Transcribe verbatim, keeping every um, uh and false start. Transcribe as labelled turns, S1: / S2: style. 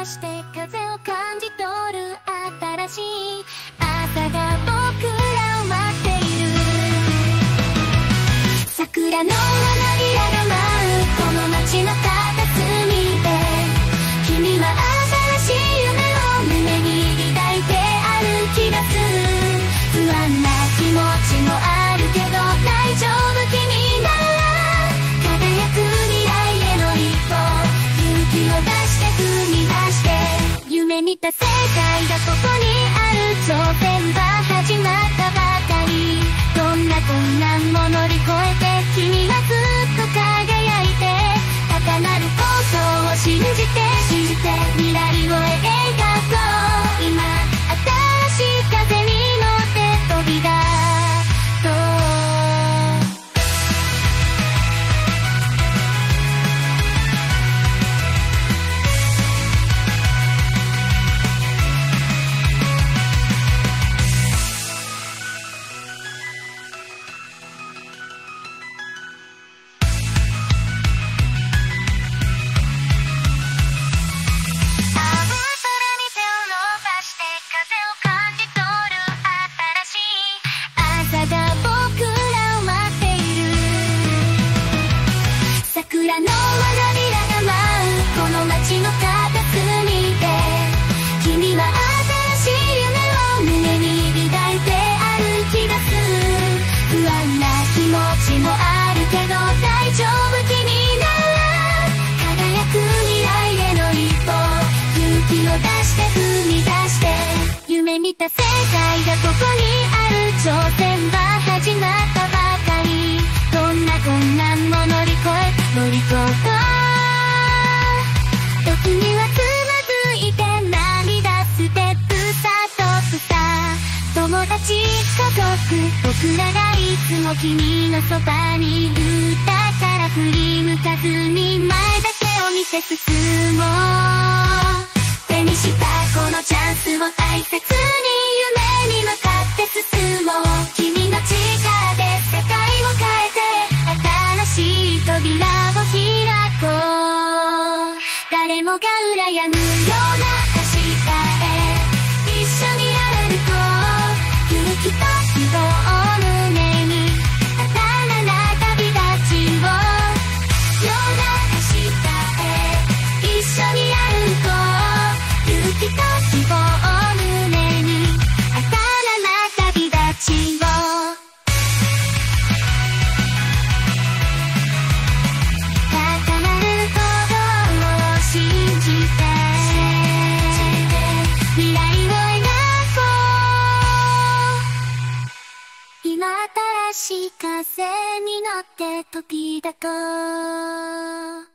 S1: して風を感じ取る新しい朝が僕らを待っている。桜の花びらが舞うこの街の片隅で、君は新しい夢を胸に抱いて歩き出す。不安な気持ちもあるけど大丈夫、君なら輝く未来への一歩、勇気を出して踏み出して、夢見た世界がここにある。挑戦は始まったばかり。どんな困難も乗り越えて君はずっと輝いて、高鳴ることを信じて信じて未来を描こう。今新しい風に乗って飛び出そう。桜の花びらが舞うこの街の片隅で、君は新しい夢を胸に抱いて歩き出す。不安な気持ちもあるけど大丈夫、君なら輝く未来への一歩、勇気を出して踏み出して、夢見た世界がここにある。挑戦は始まったばかり。どんな困難も乗り越え乗り越えた時にはつまずいて涙ステップさトップさ、友達家族僕らがいつも君のそばにいる。だから振り向かずに前だけを見て進もう。手にしたこのチャンスを大切に夢に向かって進もう。君の力で世界を変えて新しい扉を開こう。誰もが羨むような明日へ一緒に歩こう。勇気と希望を胸に新たな旅立ちを。ような明日へ一緒に歩こう。勇気と希望を胸に新たな旅立ちを。未来を描こう。今新しい風に乗って飛び出こう。